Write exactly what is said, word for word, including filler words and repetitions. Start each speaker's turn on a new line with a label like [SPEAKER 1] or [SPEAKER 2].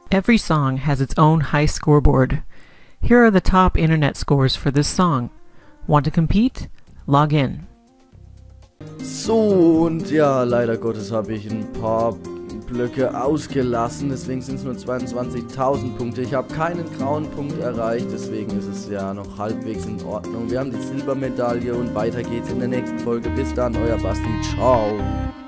[SPEAKER 1] Every song has its own high scoreboard. Here are the top internet scores for this song. Want to compete? Log in.
[SPEAKER 2] So, und ja, leider Gottes habe ich ein paar Blöcke ausgelassen, deswegen sind es nur zweiundzwanzigtausend Punkte. Ich habe keinen grauen Punkt erreicht, deswegen ist es ja noch halbwegs in Ordnung. Wir haben die Silbermedaille und weiter geht's in der nächsten Folge. Bis dann, euer Basti. Ciao.